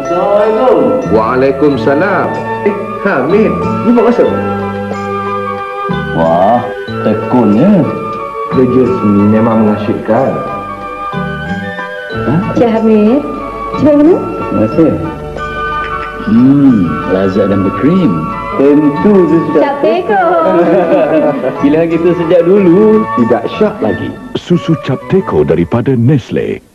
Assalamualaikum. Waalaikumsalam. Hamid, ni buat masuk? Wah, tekunnya. Kerja sini memang mengasyikkan. Cik Hamid, macam mana? Terima kasih. Lazat dan berkrim. Tentu sudah. Cap Teko. Pilihan kita sejak dulu. Tidak syak lagi. Susu Cap Teko daripada Nestle.